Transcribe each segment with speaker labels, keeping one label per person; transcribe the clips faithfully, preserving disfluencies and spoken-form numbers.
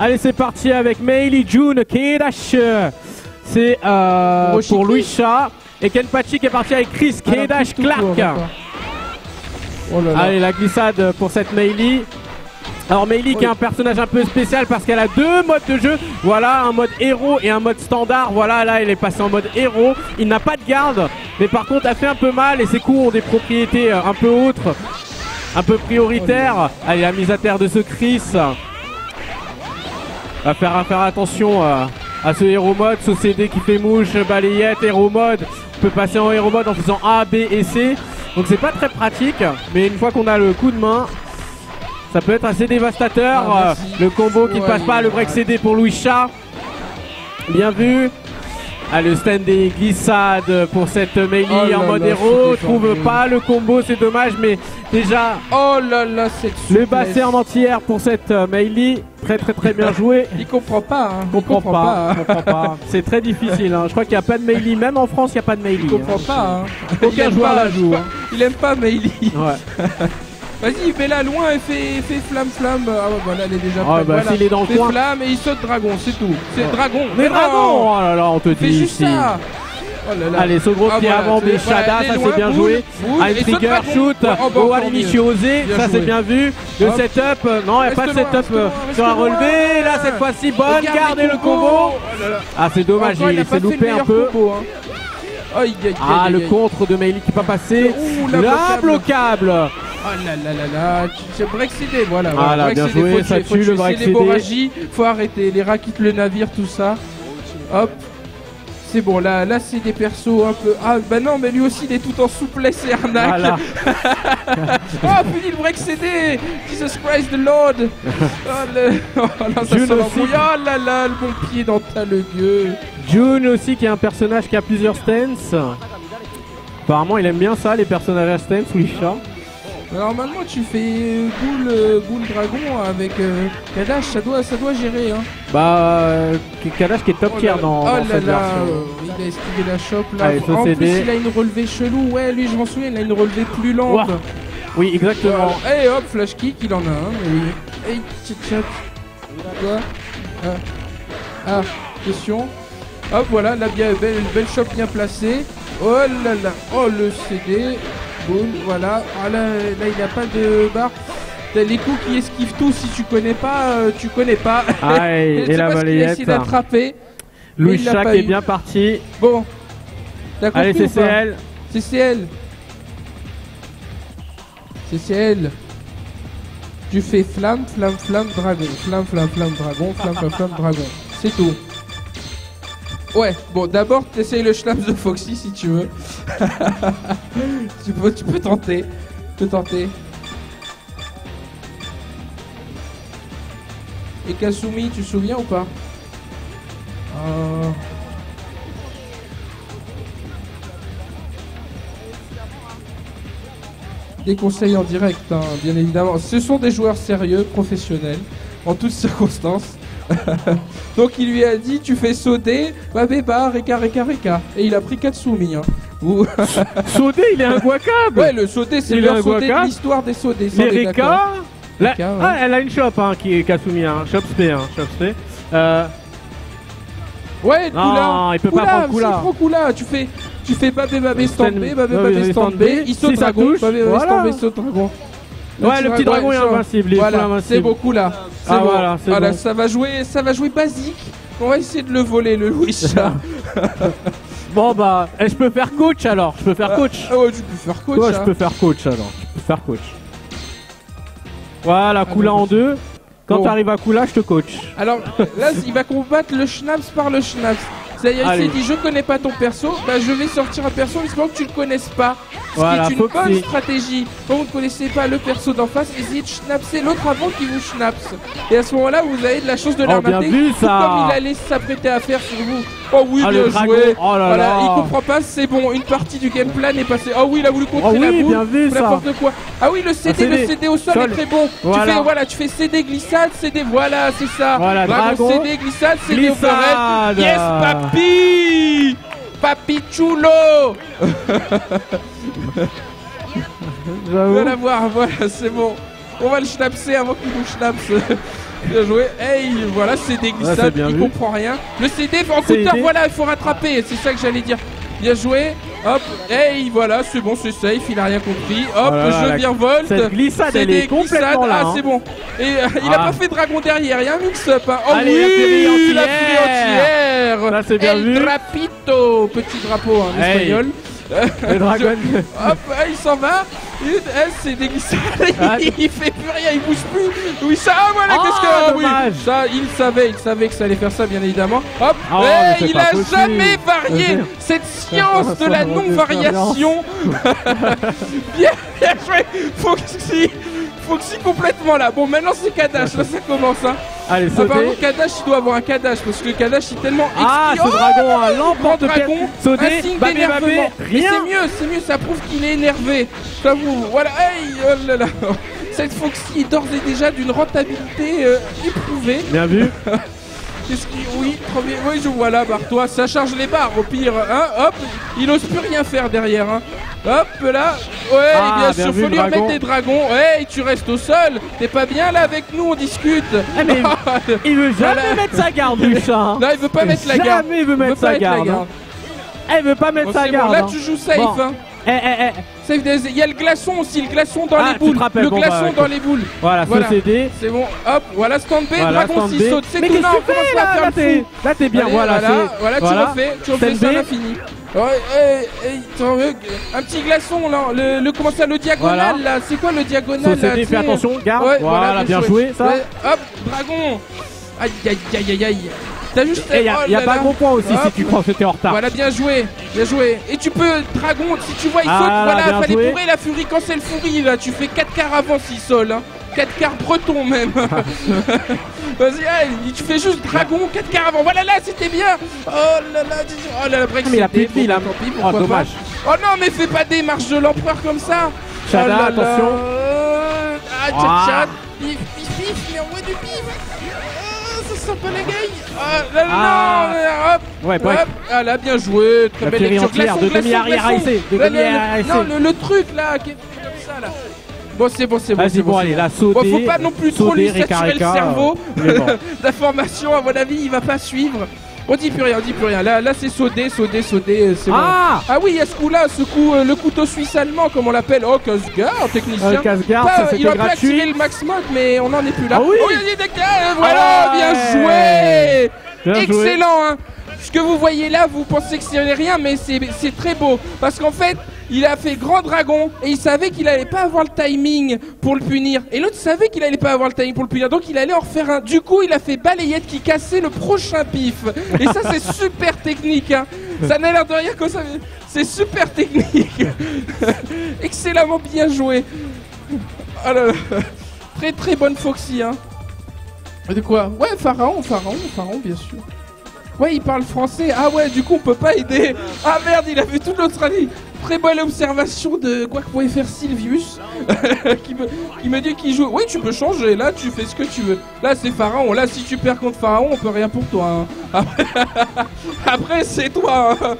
Speaker 1: Allez, c'est parti avec Meili, June, Kedash. C'est euh, pour Luisha. Et Kenpachi qui est parti avec Chris, Kedash, Clark.
Speaker 2: Oh là là.
Speaker 1: Allez, la glissade pour cette Meili. Alors Meili qui est un personnage un peu spécial parce qu'elle a deux modes de jeu. Voilà, un mode héros et un mode standard. Voilà, là elle est passée en mode héros. Il n'a pas de garde, mais par contre elle fait un peu mal et ses coups ont des propriétés un peu autres, un peu prioritaires. Allez, la mise à terre de ce Chris. Va faire, à faire attention euh, à ce héros mode, ce C D qui fait mouche, balayette, héros mode. On peut passer en héros mode en faisant A, B et C. Donc c'est pas très pratique, mais une fois qu'on a le coup de main, ça peut être assez dévastateur.
Speaker 2: Ah,
Speaker 1: le combo qui ne
Speaker 2: ouais,
Speaker 1: passe pas, le break C D pour Luisha. Bien vu. Ah, le stand des glissades pour cette Meili
Speaker 2: oh
Speaker 1: en mode
Speaker 2: là,
Speaker 1: héros. Trouve pas le combo, c'est dommage, mais déjà
Speaker 2: oh là là, cette
Speaker 1: le basset en entière pour cette uh, Meili. Très très très bien joué.
Speaker 2: Il comprend pas. Hein.
Speaker 1: Il comprend,
Speaker 2: comprend
Speaker 1: pas.
Speaker 2: pas.
Speaker 1: Il comprend pas. C'est très difficile. Hein. Je crois qu'il n'y a pas de Meili. Même en France, il n'y a pas de Meili.
Speaker 2: Il comprend
Speaker 1: hein.
Speaker 2: pas. Hein.
Speaker 1: Aucun joueur la joue. Hein.
Speaker 2: Il aime pas Meili.
Speaker 1: Ouais.
Speaker 2: Vas-y, mets-la loin et fais, fais flamme, flamme. Ah ouais, voilà, elle est déjà
Speaker 1: Ah
Speaker 2: prête.
Speaker 1: bah,
Speaker 2: voilà.
Speaker 1: s'il est dans le
Speaker 2: fais
Speaker 1: coin.
Speaker 2: flamme et il saute dragon, c'est tout. C'est
Speaker 1: ouais.
Speaker 2: dragon.
Speaker 1: Mais dragon. Oh là là, on te
Speaker 2: Fais
Speaker 1: dit
Speaker 2: juste
Speaker 1: ici.
Speaker 2: ça. Oh là là.
Speaker 1: Allez, ce gros
Speaker 2: ah,
Speaker 1: qui
Speaker 2: voilà,
Speaker 1: avant des
Speaker 2: voilà,
Speaker 1: Shada, ça
Speaker 2: loin,
Speaker 1: c'est bien
Speaker 2: boule,
Speaker 1: joué.
Speaker 2: boule,
Speaker 1: Un
Speaker 2: et
Speaker 1: trigger
Speaker 2: saute
Speaker 1: shoot,
Speaker 2: dragon. Oh, bah,
Speaker 1: au
Speaker 2: encore
Speaker 1: initio osé,
Speaker 2: Bien
Speaker 1: ça
Speaker 2: joué.
Speaker 1: c'est bien vu. Le
Speaker 2: Hop.
Speaker 1: setup, non, il n'y a pas de
Speaker 2: Reste loin,
Speaker 1: setup
Speaker 2: reste loin,
Speaker 1: sur un
Speaker 2: reste loin.
Speaker 1: relevé. Là, cette fois-ci, bonne
Speaker 2: Regarde
Speaker 1: garde et
Speaker 2: les
Speaker 1: le
Speaker 2: combos.
Speaker 1: combo.
Speaker 2: Oh là là.
Speaker 1: Ah, c'est dommage,
Speaker 2: Encore,
Speaker 1: il
Speaker 2: a
Speaker 1: s'est
Speaker 2: pas fait le
Speaker 1: loupé un
Speaker 2: meilleur
Speaker 1: peu.
Speaker 2: combo, hein. Aïe, aïe,
Speaker 1: Ah,
Speaker 2: aïe,
Speaker 1: le
Speaker 2: aïe.
Speaker 1: contre de Meili qui n'est pas passé.
Speaker 2: Ouh, la
Speaker 1: Là,
Speaker 2: bloquable.
Speaker 1: bloquable.
Speaker 2: Oh là là là là, c'est break C D, voilà.
Speaker 1: Ah là,
Speaker 2: break
Speaker 1: bien
Speaker 2: C D,
Speaker 1: joué,
Speaker 2: faut
Speaker 1: ça
Speaker 2: tuer, faut
Speaker 1: tue le
Speaker 2: tuer.
Speaker 1: break
Speaker 2: C'est
Speaker 1: C D.
Speaker 2: l'hémorragie, faut arrêter. Les rats quittent le navire, tout ça. Hop. C'est bon, là, là c'est des persos un peu. Ah bah non, mais lui aussi il est tout en souplesse et arnaque.
Speaker 1: Voilà.
Speaker 2: Oh, fini le break C D. Jesus Christ the Lord. Oh, le... oh là, ça
Speaker 1: June
Speaker 2: sent l'embrouille.
Speaker 1: aussi.
Speaker 2: Oh là là, le bon pied dans ta le gueux.
Speaker 1: June aussi, qui est un personnage qui a plusieurs stances. Apparemment, il aime bien ça, les personnages à stance, Luisha.
Speaker 2: Normalement, tu fais boule, euh, boule dragon avec euh, Kadash, ça doit, ça doit gérer. Hein.
Speaker 1: Bah, euh, Kadash qui est top
Speaker 2: Oh
Speaker 1: tier
Speaker 2: là,
Speaker 1: dans,
Speaker 2: oh
Speaker 1: dans
Speaker 2: là
Speaker 1: cette
Speaker 2: là,
Speaker 1: version.
Speaker 2: euh, il a esquivé la chope là.
Speaker 1: Allez,
Speaker 2: En
Speaker 1: ce C D.
Speaker 2: plus, il a une relevée chelou. Ouais, lui, je m'en souviens, il a une relevée plus lente.
Speaker 1: Ouah. Oui, exactement.
Speaker 2: Et hop, flash kick, il en a un. Mais oui. Hey, tchat tchat. Quoi ah. ah, question. Hop, voilà, là, bien, belle, belle chope bien placée. Oh là là, oh le C D. Boum, voilà. Ah là, là, il n'y a pas de barre. T'as les coups qui esquivent tout. Si tu connais pas, euh, tu connais pas.
Speaker 1: Aïe,
Speaker 2: Je
Speaker 1: et
Speaker 2: sais
Speaker 1: la
Speaker 2: pas ce qu'il a
Speaker 1: balayette.
Speaker 2: essayé d'attraper. mais il l'a
Speaker 1: Luisha
Speaker 2: pas
Speaker 1: qui est
Speaker 2: eu.
Speaker 1: bien parti.
Speaker 2: Bon. T'as compris
Speaker 1: Allez,
Speaker 2: ou
Speaker 1: C C L.
Speaker 2: pas C C L. C C L. Tu fais flamme, flamme, flamme, dragon. Flamme, flamme, flamme, dragon. Flamme, flamme, flamme, dragon. C'est tout. Ouais, bon, d'abord, t'essayes le schnaps de Foxy si tu veux. tu, peux, tu peux tenter. Tu peux tenter. Et Kasumi, tu te souviens ou pas euh... Des conseils en direct, hein, bien évidemment. Ce sont des joueurs sérieux, professionnels, en toutes circonstances. Donc il lui a dit, tu fais sauter, babéba, reka, reka, reka. Et il a pris Katsumi. Hein. Ou...
Speaker 1: Sauter, il est inguacable.
Speaker 2: Ouais, le sauter, c'est
Speaker 1: Il
Speaker 2: le
Speaker 1: est
Speaker 2: sauter de
Speaker 1: inguacable.
Speaker 2: l'histoire des sautés.
Speaker 1: Les Reka. La...
Speaker 2: Reka, ouais.
Speaker 1: Ah, elle a une shop, hein, qui est Kasumi, hein. Shop spé, hein. Shop spé. Euh...
Speaker 2: Ouais,
Speaker 1: Non,
Speaker 2: Kula.
Speaker 1: il peut pas
Speaker 2: Kula,
Speaker 1: prendre Kula.
Speaker 2: c'est trop Kula. Tu fais, tu fais babé, babé, stand B, babé,
Speaker 1: Babé,
Speaker 2: babé, stand B. Il saute
Speaker 1: Si ça
Speaker 2: dragon,
Speaker 1: touche,
Speaker 2: babé, babé,
Speaker 1: voilà.
Speaker 2: stand B, saute dragon.
Speaker 1: Ouais, le petit dragon est
Speaker 2: ça va.
Speaker 1: invincible, il est
Speaker 2: Voilà,
Speaker 1: full invincible.
Speaker 2: c'est beaucoup là. C'est
Speaker 1: Ah,
Speaker 2: bon.
Speaker 1: voilà, c'est
Speaker 2: Voilà,
Speaker 1: bon.
Speaker 2: ça va jouer, ça va jouer basique. On va essayer de le voler, le Luisha.
Speaker 1: Bon bah, eh, je peux faire coach alors, je peux faire coach.
Speaker 2: Ah ouais, tu peux faire coach.
Speaker 1: Ouais,
Speaker 2: hein.
Speaker 1: je peux faire coach alors, je peux faire coach. Voilà, Kula en deux. Quand
Speaker 2: Bon.
Speaker 1: t'arrives à Kula, je te coach.
Speaker 2: Alors là, il va combattre le Schnaps par le Schnaps. C'est-à-dire, il
Speaker 1: Allez.
Speaker 2: s'est dit, je connais pas ton perso, bah je vais sortir un perso en espérant que tu le connaisses pas. Ce
Speaker 1: Voilà,
Speaker 2: qui est une
Speaker 1: Foxy.
Speaker 2: bonne stratégie. Quand vous ne connaissez pas le perso d'en face, essayez de schnapser l'autre avant qu'il vous schnapse. Et à ce moment-là, vous avez de la chance de
Speaker 1: Oh, bien
Speaker 2: l'arnaquer,
Speaker 1: vu,
Speaker 2: tout
Speaker 1: ça.
Speaker 2: comme il allait s'apprêter à faire sur vous. Oh oui,
Speaker 1: Ah,
Speaker 2: bien
Speaker 1: le dragon.
Speaker 2: joué.
Speaker 1: Oh là
Speaker 2: Voilà,
Speaker 1: là.
Speaker 2: il comprend pas, c'est bon. Une partie du game plan est passée. Oh oui, il a voulu contrer
Speaker 1: Oh
Speaker 2: la
Speaker 1: oui,
Speaker 2: boule.
Speaker 1: bien vu, ça.
Speaker 2: N'importe quoi. Ah oui, le C D,
Speaker 1: Un C D.
Speaker 2: le C D au sol,
Speaker 1: Sol.
Speaker 2: est très bon.
Speaker 1: Voilà.
Speaker 2: Tu fais, voilà, tu fais C D glissade, C D, voilà, c'est ça.
Speaker 1: Voilà, dragon.
Speaker 2: C D glissade, C D
Speaker 1: Glissade.
Speaker 2: overhead. Yes, papi. Papi chulo.
Speaker 1: J'avoue.
Speaker 2: Voilà voir, voilà, c'est bon. On va le schnapser avant qu'il nous schnapse. Bien joué. Hey, voilà, C D glissade,
Speaker 1: Ouais, il
Speaker 2: comprend rien. Le C D en compteur, voilà, il faut rattraper. C'est ça que j'allais dire. Bien joué. Hop, hey, voilà, c'est bon, c'est safe, il a rien compris. Hop,
Speaker 1: voilà,
Speaker 2: je virevolte.
Speaker 1: Cette glissade,
Speaker 2: C D
Speaker 1: elle est complètement là.
Speaker 2: Ah,
Speaker 1: hein.
Speaker 2: c'est bon. Et euh, il
Speaker 1: ah.
Speaker 2: a pas fait dragon derrière, il y a un mix-up. Hein. Oh
Speaker 1: Allez,
Speaker 2: oui,
Speaker 1: la
Speaker 2: la furie entière.
Speaker 1: Là, c'est bien
Speaker 2: El
Speaker 1: vu.
Speaker 2: Drapito, petit drapeau en
Speaker 1: hey.
Speaker 2: espagnol.
Speaker 1: Le dragon.
Speaker 2: Hop, il s'en va. Il, c'est déguisé.
Speaker 1: Ah.
Speaker 2: Il fait plus rien, il bouge plus. Oui, ça, ah, voilà,
Speaker 1: oh,
Speaker 2: qu'est-ce que. Ah, oui,
Speaker 1: dommage.
Speaker 2: ça, il savait, il savait que ça allait faire ça, bien évidemment. Hop,
Speaker 1: oh,
Speaker 2: hey, il a
Speaker 1: possible.
Speaker 2: jamais varié cette science de la non-variation. bien, bien joué. Foxy, Foxy complètement là. Bon, maintenant c'est Kadash, là ça commence. Hein.
Speaker 1: Allez,
Speaker 2: Ah,
Speaker 1: sauter.
Speaker 2: par contre, Kadash, il doit avoir un Kadash parce que le Kadash est tellement.
Speaker 1: Ah,
Speaker 2: exquis.
Speaker 1: ce dragon, un l'emporte de
Speaker 2: dragon,
Speaker 1: sauter.
Speaker 2: un signe
Speaker 1: Babé,
Speaker 2: d'énervement.
Speaker 1: babé,
Speaker 2: Mais
Speaker 1: rien.
Speaker 2: c'est mieux, c'est mieux, ça prouve qu'il est énervé. J'avoue, voilà, hey, oh là là. Cette Foxy est d'ores et déjà d'une rentabilité euh, éprouvée.
Speaker 1: Bien vu.
Speaker 2: Qu'est-ce qui. Oui, premier. Oui, je vois là, barre-toi, ça charge les barres au pire. Hein, hop, il ose plus rien faire derrière. Hein. Hop là, ouais,
Speaker 1: ah,
Speaker 2: bien,
Speaker 1: bien
Speaker 2: sûr,
Speaker 1: vu,
Speaker 2: faut lui
Speaker 1: dragon.
Speaker 2: remettre des dragons. Ouais, tu restes au sol, t'es pas bien là avec nous, on discute.
Speaker 1: Ah, mais il veut jamais
Speaker 2: Voilà.
Speaker 1: mettre sa garde, du chat. Hein.
Speaker 2: Là, il veut pas mettre la garde.
Speaker 1: Jamais il veut mettre
Speaker 2: pas
Speaker 1: sa
Speaker 2: mettre la
Speaker 1: garde.
Speaker 2: garde.
Speaker 1: hein. Elle veut pas mettre
Speaker 2: Bon,
Speaker 1: sa
Speaker 2: c'est
Speaker 1: garde.
Speaker 2: bon, là,
Speaker 1: hein.
Speaker 2: tu joues safe.
Speaker 1: Bon.
Speaker 2: Hein.
Speaker 1: Eh, eh, eh.
Speaker 2: Safe des- Il y a le glaçon aussi, le glaçon dans
Speaker 1: Ah,
Speaker 2: les
Speaker 1: tu
Speaker 2: boules.
Speaker 1: te rappelles,
Speaker 2: Le
Speaker 1: bon,
Speaker 2: glaçon
Speaker 1: bah,
Speaker 2: dans les boules.
Speaker 1: Voilà,
Speaker 2: Voilà.
Speaker 1: ce C D.
Speaker 2: C'est bon, hop, voilà, stand B,
Speaker 1: Voilà,
Speaker 2: dragon
Speaker 1: stand
Speaker 2: six
Speaker 1: B.
Speaker 2: saute. C'est
Speaker 1: Mais
Speaker 2: tout,
Speaker 1: qu'est-ce
Speaker 2: non,
Speaker 1: que
Speaker 2: on
Speaker 1: tu fais
Speaker 2: commence pas à
Speaker 1: là
Speaker 2: faire
Speaker 1: Là,
Speaker 2: le
Speaker 1: t'es
Speaker 2: fou.
Speaker 1: là, t'es bien.
Speaker 2: Allez,
Speaker 1: Voilà,
Speaker 2: voilà,
Speaker 1: c'est-
Speaker 2: voilà, tu
Speaker 1: voilà.
Speaker 2: refais, tu refais
Speaker 1: Stand
Speaker 2: ça
Speaker 1: B.
Speaker 2: à l'infini. Ouais, hey, hey, t'en veux, un petit glaçon là, le, le comment ça, le diagonal
Speaker 1: Voilà.
Speaker 2: là, c'est quoi le diagonal
Speaker 1: Sur
Speaker 2: là,
Speaker 1: C D,
Speaker 2: tu
Speaker 1: fais
Speaker 2: sais.
Speaker 1: attention, garde.
Speaker 2: Ouais,
Speaker 1: Voilà, bien joué, ça.
Speaker 2: Ouais, hop, dragon. Aïe aïe aïe aïe aïe. T'as juste.
Speaker 1: Et il y a,
Speaker 2: oh
Speaker 1: y a
Speaker 2: là
Speaker 1: pas
Speaker 2: là.
Speaker 1: bon point aussi
Speaker 2: Hop.
Speaker 1: si tu crois que t'es en retard.
Speaker 2: Voilà, bien joué, bien joué. Et tu peux, dragon, si tu vois, il
Speaker 1: Ah
Speaker 2: saute,
Speaker 1: là,
Speaker 2: voilà,
Speaker 1: bien
Speaker 2: fallait
Speaker 1: joué.
Speaker 2: bourrer la furie quand c'est le furie, là. Tu fais quatre quarts avant s'il sol, hein. quatre quarts breton même. Vas-y, allez, tu fais juste dragon, quatre quarts avant. Voilà, là, c'était bien. Oh là là, oh là là, break.
Speaker 1: Mais il a plus de
Speaker 2: c'était
Speaker 1: vie, là.
Speaker 2: bon, tant pis,
Speaker 1: Oh,
Speaker 2: pourquoi
Speaker 1: dommage.
Speaker 2: pas. Oh non, mais fais pas des marches de l'empereur comme ça.
Speaker 1: Shada,
Speaker 2: oh là là.
Speaker 1: attention.
Speaker 2: Euh, Ah, tchat
Speaker 1: Ah.
Speaker 2: tchat. Pif, pif, pif, mais envoie du pif. Ah, ça sent pas la gaille. Ah là là,
Speaker 1: Ah.
Speaker 2: non, hop.
Speaker 1: Ouais, break.
Speaker 2: Hop, ah là, bien joué, très
Speaker 1: La
Speaker 2: belle
Speaker 1: furie
Speaker 2: lecture.
Speaker 1: entière,
Speaker 2: Glaçon,
Speaker 1: de
Speaker 2: glaçon,
Speaker 1: demi-arrière
Speaker 2: glaçon.
Speaker 1: A S C, de
Speaker 2: Là, le-
Speaker 1: demi-arrière A S C.
Speaker 2: Non, le, le truc là, qui est comme ça là. Bon, c'est bon, c'est bon.
Speaker 1: Vas-y,
Speaker 2: c'est
Speaker 1: bon,
Speaker 2: bon,
Speaker 1: allez,
Speaker 2: c'est
Speaker 1: là,
Speaker 2: bon.
Speaker 1: sauter.
Speaker 2: Bon, faut pas non plus trop lui
Speaker 1: sauter,
Speaker 2: saturer le
Speaker 1: Rika,
Speaker 2: cerveau
Speaker 1: euh, il est mort.
Speaker 2: d'informations. À mon avis, il va pas suivre. On dit plus rien, on dit plus rien. Là, là c'est Sodé, Sodé, Sodé, c'est bon.
Speaker 1: Ah
Speaker 2: Ah oui, il y a ce coup-là, ce coup, euh, le couteau suisse allemand, comme on l'appelle. Oh, casse-garde, technicien.
Speaker 1: Euh, casse-garde,
Speaker 2: Pas,
Speaker 1: ça,
Speaker 2: euh,
Speaker 1: c'était
Speaker 2: il aurait pu
Speaker 1: gratuit.
Speaker 2: activer le max mode, mais on n'en est plus là.
Speaker 1: Ah oui.
Speaker 2: Oh, il y a des dégâts, voilà,
Speaker 1: Ah
Speaker 2: bien
Speaker 1: ouais.
Speaker 2: joué.
Speaker 1: Bien joué.
Speaker 2: Excellent, hein. Ce que vous voyez là, vous pensez que c'est rien, mais c'est c'est très beau. Parce qu'en fait, il a fait grand dragon et il savait qu'il allait pas avoir le timing pour le punir. Et l'autre savait qu'il allait pas avoir le timing pour le punir. Donc il allait en refaire un. Du coup, il a fait balayette qui cassait le prochain pif. Et ça, c'est super technique. Hein. Ça n'a l'air de rien comme ça. mais C'est super technique. Excellemment bien joué. Oh là là. Très très bonne Foxy. Hein. De quoi? Ouais, Pharaon, Pharaon, Pharaon, bien sûr. Ouais, il parle français. Ah ouais, du coup, on peut pas aider. Ah merde, il a fait toute l'Australie. Très bonne observation de quoi que pouvait faire Sylvius. qui, me, qui me dit qu'il joue. Oui, tu peux changer. Là, tu fais ce que tu veux. Là, c'est Pharaon. Là, si tu perds contre Pharaon, on peut rien pour toi. Hein. Après, Après c'est toi. Hein.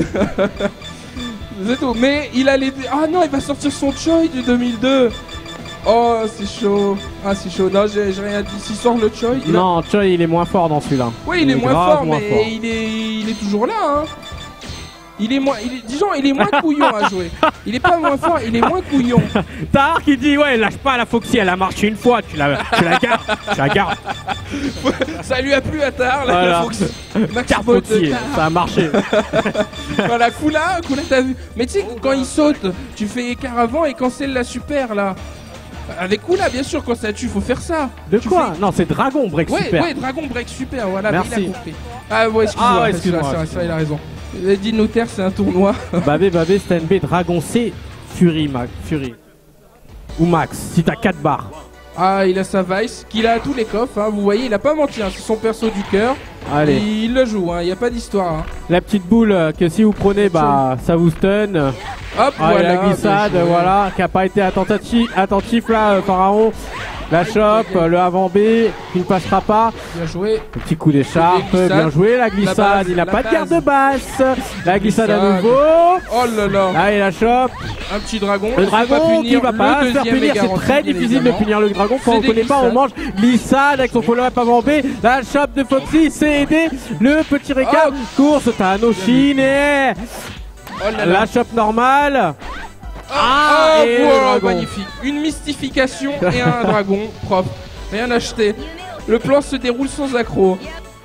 Speaker 2: C'est tout. Mais il a les. Ah non, il va sortir son Choi du deux mille deux. Oh, c'est chaud. Ah, c'est chaud. Non, j'ai j'ai rien dit. S'il sort le Choi. il a-
Speaker 1: Non, Choi, il est moins fort dans celui-là.
Speaker 2: Oui, il, est, moins
Speaker 1: grave
Speaker 2: fort,
Speaker 1: moins
Speaker 2: mais
Speaker 1: fort.
Speaker 2: il est, il est toujours là. Hein. Il est moins, il est- disons, il est moins couillon à jouer. Il est pas moins fort, il est moins couillon.
Speaker 1: Tahar qui dit ouais, lâche pas la Foxy, elle a marché une fois, tu la, tu la gardes, tu la gardes.
Speaker 2: Ça lui a plu à Tahar, la
Speaker 1: Voilà.
Speaker 2: Foxy. Max
Speaker 1: Carte
Speaker 2: Mode de
Speaker 1: Foxy,
Speaker 2: Tahar.
Speaker 1: ça a marché.
Speaker 2: Voilà, Kula, Kula, t'as vu. Mais tu sais, quand il saute, tu fais écart avant et cancelle la super là. Avec Kula, bien sûr, quand ça tue, faut faire ça.
Speaker 1: De
Speaker 2: Tu
Speaker 1: quoi
Speaker 2: fais-
Speaker 1: Non, c'est Dragon Break
Speaker 2: Ouais,
Speaker 1: Super.
Speaker 2: ouais, Dragon Break super, voilà, mais
Speaker 1: Merci.
Speaker 2: il a compris. Ah ouais, excuse-moi,
Speaker 1: Ah ouais,
Speaker 2: c'est
Speaker 1: excuse-moi,
Speaker 2: vrai, c'est vrai,
Speaker 1: excuse-moi.
Speaker 2: il a raison. Il a dit Notaire, c'est un tournoi.
Speaker 1: Babé, Babé, Stan B, Dragon C, Fury, Max, Fury. Ou Max, si t'as quatre barres.
Speaker 2: Ah, il a sa Vice, qu'il a à tous les coffres, hein. Vous voyez, il a pas menti, hein. C'est son perso du cœur.
Speaker 1: Allez.
Speaker 2: Il le joue, hein. Il n'y a pas d'histoire. Hein.
Speaker 1: La petite boule euh, que si vous prenez, bah ça vous stun.
Speaker 2: Hop,
Speaker 1: Ah,
Speaker 2: voilà.
Speaker 1: la glissade,
Speaker 2: bien joué.
Speaker 1: voilà, qui a pas été attentif, attentif là, euh, Pharaon. La chope, le avant B qui ne passera pas.
Speaker 2: Bien joué.
Speaker 1: Le petit coup d'écharpe, bien joué. La glissade,
Speaker 2: La base,
Speaker 1: il n'a
Speaker 2: la
Speaker 1: pas de
Speaker 2: base.
Speaker 1: garde basse. La glissade à
Speaker 2: Glissade.
Speaker 1: nouveau.
Speaker 2: Oh là là.
Speaker 1: Là, il la chope.
Speaker 2: Un petit dragon.
Speaker 1: Le
Speaker 2: Il faut pas
Speaker 1: dragon qui
Speaker 2: punir.
Speaker 1: va
Speaker 2: Le
Speaker 1: pas se faire
Speaker 2: deuxième est
Speaker 1: punir. C'est
Speaker 2: garanti,
Speaker 1: très
Speaker 2: bien
Speaker 1: difficile de
Speaker 2: évidemment.
Speaker 1: punir le dragon quand
Speaker 2: C'est
Speaker 1: on
Speaker 2: des
Speaker 1: connaît pas. On
Speaker 2: glissades.
Speaker 1: mange glissade avec son follow-up avant B. La chope de Foxy, c'est aidé. Le petit récap.
Speaker 2: Oh.
Speaker 1: Course, Thanoshin et
Speaker 2: Oh là là.
Speaker 1: la chope normale.
Speaker 2: Ah,
Speaker 1: et le
Speaker 2: wow,
Speaker 1: dragon.
Speaker 2: magnifique. Une mystification et un dragon propre. Rien acheté. Le plan se déroule sans accroc.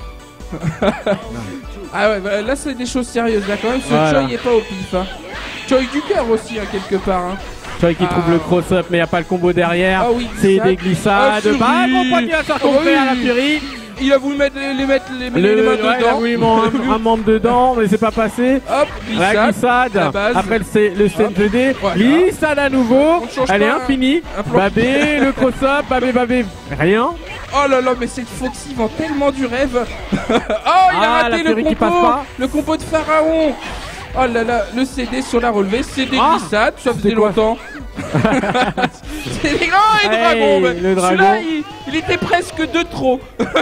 Speaker 2: Ah ouais, bah là c'est des choses sérieuses là quand même. Ce
Speaker 1: Voilà.
Speaker 2: Choi est pas au pif. Hein. Choi du cœur aussi hein, quelque part. Hein.
Speaker 1: Choi qui
Speaker 2: Ah.
Speaker 1: trouve le cross-up, mais il n'y a pas le combo derrière.
Speaker 2: Ah oui,
Speaker 1: c'est
Speaker 2: glissade.
Speaker 1: des glissades.
Speaker 2: Ah, Fury.
Speaker 1: Bah, comprends qu'il va faire
Speaker 2: Ah
Speaker 1: tomber
Speaker 2: oui.
Speaker 1: à la Fury.
Speaker 2: Il a voulu mettre les, les mettre les,
Speaker 1: Le,
Speaker 2: les mains
Speaker 1: ouais, il a
Speaker 2: dedans.
Speaker 1: voulu mettre un, un membre dedans, mais c'est pas passé.
Speaker 2: Hop,
Speaker 1: La
Speaker 2: glissade.
Speaker 1: glissade,
Speaker 2: la base.
Speaker 1: après le, C- le C N D,
Speaker 2: Voilà.
Speaker 1: glissade à nouveau,
Speaker 2: On ne change
Speaker 1: elle est
Speaker 2: pas,
Speaker 1: infinie.
Speaker 2: un plan.
Speaker 1: Babé, le cross-up, babé, babé, rien.
Speaker 2: Oh là là, mais cette Foxy vend tellement du rêve. Oh, il
Speaker 1: Ah,
Speaker 2: a
Speaker 1: la
Speaker 2: raté le
Speaker 1: Fury qui
Speaker 2: combo.
Speaker 1: passe pas.
Speaker 2: Le combo de Pharaon. Oh là là, le C D sur la relevée, c'est des
Speaker 1: Ah,
Speaker 2: glissades, ça faisait
Speaker 1: c'est quoi
Speaker 2: longtemps. C'est des grands et
Speaker 1: Hey,
Speaker 2: dragon. bah,
Speaker 1: le dragon.
Speaker 2: Celui-là, il, il était presque de trop.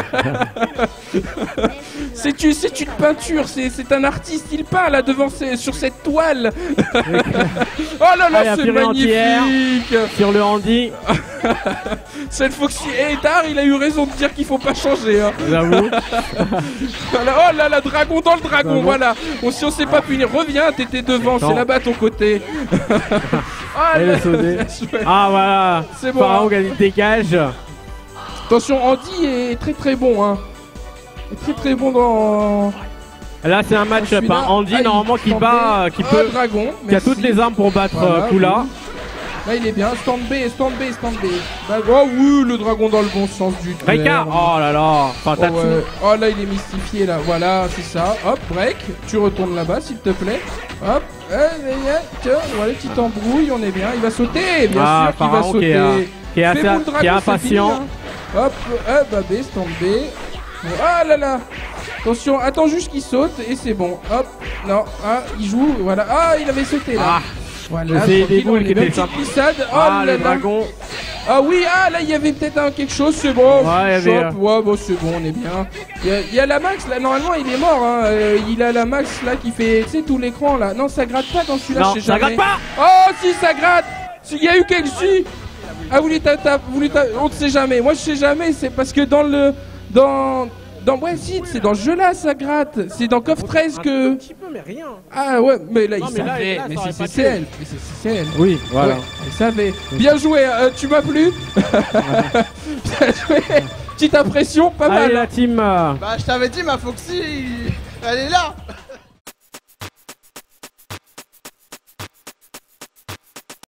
Speaker 2: C'est une, c'est une peinture, c'est c'est un artiste, il peint là devant ces- sur cette toile. Oh là
Speaker 1: Ah,
Speaker 2: là,
Speaker 1: la
Speaker 2: c'est
Speaker 1: Fury entière.
Speaker 2: magnifique.
Speaker 1: Sur le handi,
Speaker 2: Cette Foxy et tard, il a eu raison de dire qu'il faut pas changer. Hein.
Speaker 1: j'avoue.
Speaker 2: Voilà, oh là là, dragon dans le dragon,
Speaker 1: Dragon.
Speaker 2: voilà. On, si on sait pas punir, reviens, t'étais devant,
Speaker 1: Attends.
Speaker 2: c'est là-bas à ton côté. Ah,
Speaker 1: Et
Speaker 2: là,
Speaker 1: le sauté.
Speaker 2: bien joué.
Speaker 1: Ah voilà,
Speaker 2: C'est bon,
Speaker 1: Pharaon
Speaker 2: hein.
Speaker 1: qui dégage.
Speaker 2: Attention, Andy est très très bon, hein. Il est très très bon dans.
Speaker 1: Là c'est un match-up,
Speaker 2: Celui-là,
Speaker 1: hein. Andy
Speaker 2: ah, il
Speaker 1: normalement qui
Speaker 2: stand
Speaker 1: bat,
Speaker 2: B.
Speaker 1: euh, qui
Speaker 2: Ah,
Speaker 1: peut,
Speaker 2: dragon,
Speaker 1: qui a
Speaker 2: merci.
Speaker 1: toutes les armes pour battre
Speaker 2: Voilà,
Speaker 1: euh, Kula.
Speaker 2: oui. Là il est bien, stand B, stand B, stand B. Bah, oh oui, le dragon dans le bon sens du terme.
Speaker 1: Reka, oh là là, enfin
Speaker 2: Oh,
Speaker 1: Tatsu.
Speaker 2: ouais. Oh là il est mystifié là, voilà c'est ça, hop break, tu retournes là-bas s'il te plaît, hop, eh, eh, eh, tiens, voilà petite embrouille, on est bien, il va sauter, bien
Speaker 1: Ah,
Speaker 2: sûr qu'il va
Speaker 1: Pharaon qui est, euh,
Speaker 2: sauter,
Speaker 1: qui est
Speaker 2: Fais
Speaker 1: assez-
Speaker 2: boule
Speaker 1: qui est
Speaker 2: dragon, c'est
Speaker 1: impatient.
Speaker 2: fini, hein. Hop, eh, bah B, stand B, ah là là, attention, attends juste qu'il saute et c'est bon, hop, non, ah il joue, voilà, ah il avait sauté là.
Speaker 1: Ah,
Speaker 2: Voilà,
Speaker 1: c'est des
Speaker 2: tranquille,
Speaker 1: boules
Speaker 2: on
Speaker 1: qui
Speaker 2: est bien,
Speaker 1: étaient
Speaker 2: petite
Speaker 1: sympas.
Speaker 2: glissade, oh
Speaker 1: ah
Speaker 2: là
Speaker 1: le
Speaker 2: là.
Speaker 1: dragon.
Speaker 2: Ah oui, ah là il y avait peut-être un quelque chose, c'est bon.
Speaker 1: Ouais, il y avait,
Speaker 2: Chop, ouais, bon c'est bon, on est bien. Il y, a, il y a la max là, normalement il est mort. Hein. Euh, il a la max là qui fait, tu sais, tout l'écran là. Non, ça gratte pas dans celui-là,
Speaker 1: Non,
Speaker 2: je sais
Speaker 1: ça
Speaker 2: jamais.
Speaker 1: gratte pas.
Speaker 2: Oh si, ça gratte. Il y a eu quelque chose. Ah vous les tapez, vous les tapez, on ne sait jamais. Moi je sais jamais, c'est parce que dans le, dans, dans ouais si, c'est dans ce jeu là ça gratte. C'est dans Coff treize que.
Speaker 1: Un petit peu mais rien.
Speaker 2: Ah ouais, mais là
Speaker 1: Non,
Speaker 2: il
Speaker 1: mais là,
Speaker 2: savait.
Speaker 1: là, ça
Speaker 2: Mais
Speaker 1: aurait
Speaker 2: c'est
Speaker 1: pas
Speaker 2: c'est
Speaker 1: pu.
Speaker 2: elle, mais c'est c'est elle.
Speaker 1: Oui, voilà.
Speaker 2: Ouais, elle savait. Bien joué, euh, tu m'as plu. Bien joué. Petite impression, pas
Speaker 1: Allez
Speaker 2: mal.
Speaker 1: la team. euh,
Speaker 3: Bah je t'avais dit ma Foxy, elle est là.